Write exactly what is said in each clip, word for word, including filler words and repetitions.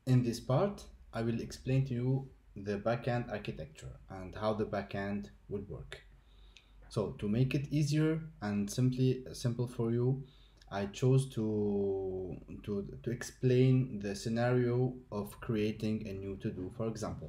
In this part, I will explain to you the backend architecture and how the backend would work. So to make it easier and simply simple for you, I chose to, to, to explain the scenario of creating a new to-do, for example.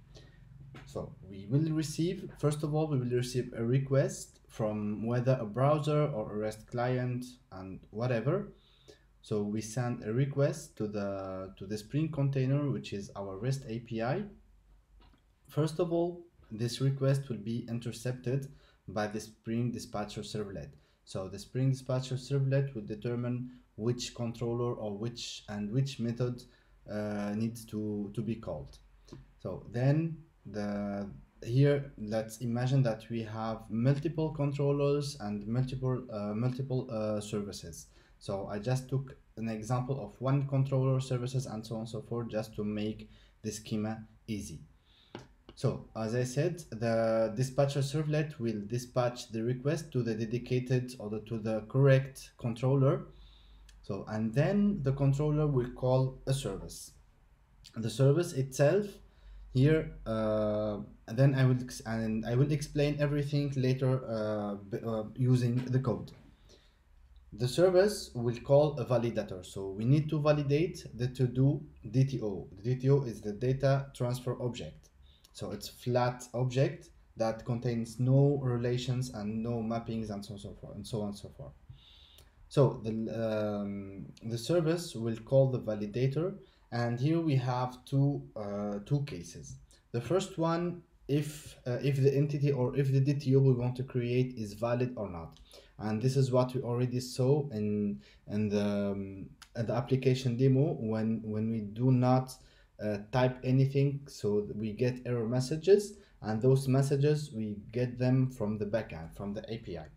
So we will receive, first of all, we will receive a request from whether a browser or a REST client and whatever. So we send a request to the to the Spring container, which is our REST A P I. First of all, this request will be intercepted by the Spring Dispatcher servlet. So the Spring Dispatcher servlet will determine which controller or which and which method uh, needs to, to be called. So then the here let's imagine that we have multiple controllers and multiple uh, multiple uh, services. So I just took an example of one controller, services, and so on and so forth, just to make the schema easy. So as I said, the dispatcher servlet will dispatch the request to the dedicated or the, to the correct controller. So and then the controller will call a service. The service itself here, uh, and then I will and I will explain everything later uh, uh, using the code. The service will call a validator, so we need to validate the to-do D T O. The D T O is the data transfer object, so it's flat object that contains no relations and no mappings and so on and so forth and so on and so forth. So the um, the service will call the validator, and here we have two uh, two cases. The first one, if uh, if the entity or if the D T O we want to create is valid or not, and this is what we already saw in in the um, in the application demo when when we do not uh, type anything, so we get error messages, and those messages we get them from the backend, from the A P I.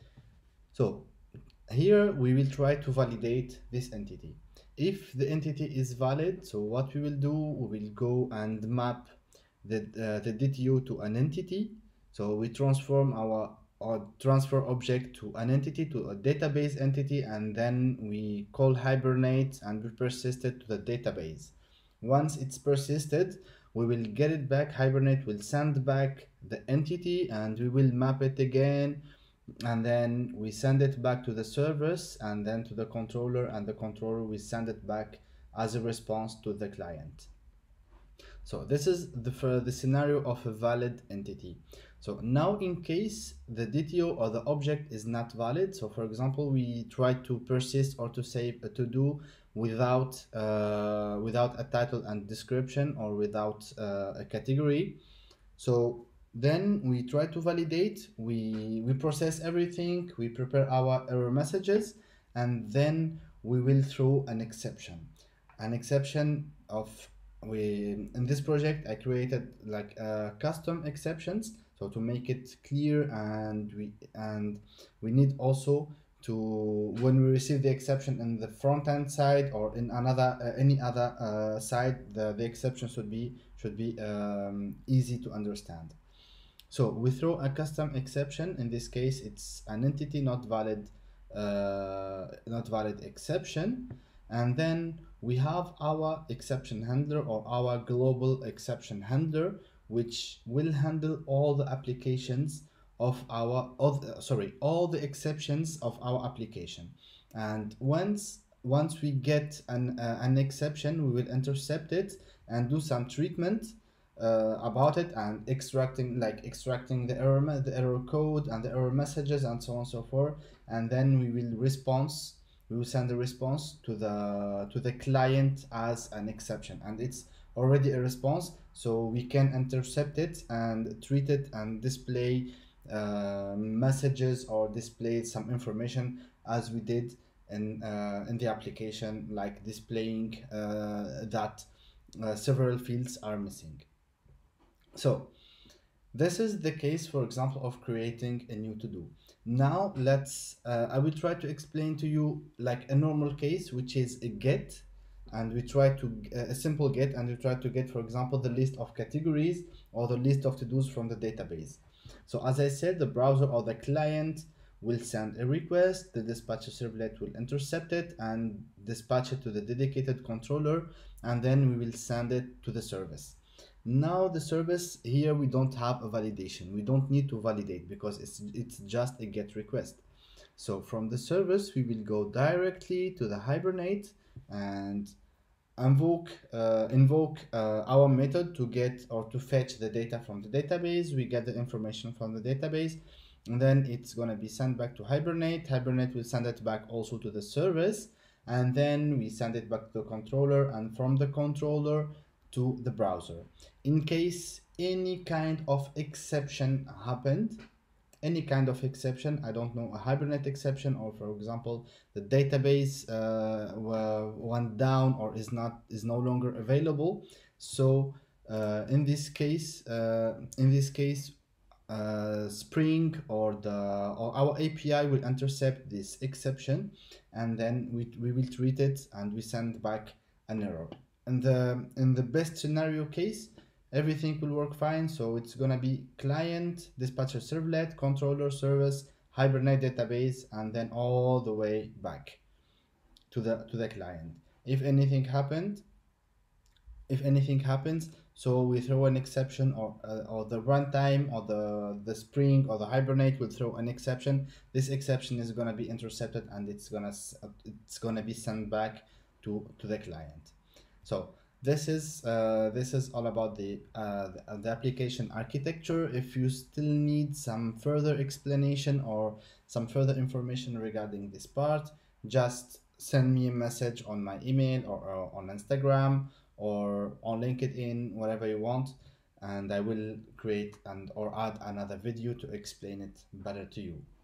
So here we will try to validate this entity. If the entity is valid, so what we will do, we will go and map the, uh, the D T O to an entity. So we transform our, our transfer object to an entity, to a database entity, and then we call hibernate and we persist it to the database. Once it's persisted, we will get it back. Hibernate will send back the entity and we will map it again, and then we send it back to the service and then to the controller, and the controller will send it back as a response to the client. So this is the, for the scenario of a valid entity. So now in case the D T O or the object is not valid, so for example we try to persist or to save a to-do without uh, without a title and description or without uh, a category, so then we try to validate, we, we process everything, we prepare our error messages, and then we will throw an exception. An exception of, we in this project I created like uh, custom exceptions, so to make it clear, and we and we need also to, when we receive the exception in the front end side or in another uh, any other uh, side, the, the exception should be should be um, easy to understand. So we throw a custom exception. In this case, it's an entity not valid, uh, not valid exception, and then we have our exception handler or our global exception handler, which will handle all the applications of our of uh, sorry all the exceptions of our application. And once once we get an uh, an exception, we will intercept it and do some treatment uh, about it, and extracting like extracting the error the error code and the error messages and so on and so forth, and then we will response we will send a response to the to the client as an exception, and it's already a response, so we can intercept it and treat it and display uh, messages or display some information as we did in uh, in the application, like displaying uh, that uh, several fields are missing. So this is the case, for example, of creating a new to-do. Now let's, uh, I will try to explain to you like a normal case, which is a get, and we try to, uh, a simple get, and we try to get, for example, the list of categories or the list of to-dos from the database. So as I said, the browser or the client will send a request, the dispatcher servlet will intercept it and dispatch it to the dedicated controller, and then we will send it to the service. Now the service here, we don't have a validation. We don't need to validate because it's it's just a GET request. So from the service, we will go directly to the Hibernate and invoke uh, invoke uh, our method to get or to fetch the data from the database. We get the information from the database, and then it's going to be sent back to Hibernate. Hibernate will send it back also to the service, and then we send it back to the controller, and from the controller to the browser. In case any kind of exception happened, any kind of exception, I don't know, a Hibernate exception, or for example the database uh, went down or is not is no longer available. So uh, in this case uh, in this case uh, Spring or the or our A P I will intercept this exception, and then we, we will treat it and we send back an error. In the in the best scenario case, everything will work fine. So it's gonna be client, dispatcher servlet, controller, service, Hibernate database, and then all the way back to the to the client. If anything happened, if anything happens, so we throw an exception, or uh, or the runtime or the the Spring or the Hibernate will throw an exception. This exception is gonna be intercepted and it's gonna it's gonna be sent back to to the client. So this is uh, this is all about the, uh, the the application architecture. If you still need some further explanation or some further information regarding this part, just send me a message on my email, or, or on Instagram, or on LinkedIn, whatever you want, and I will create and or add another video to explain it better to you.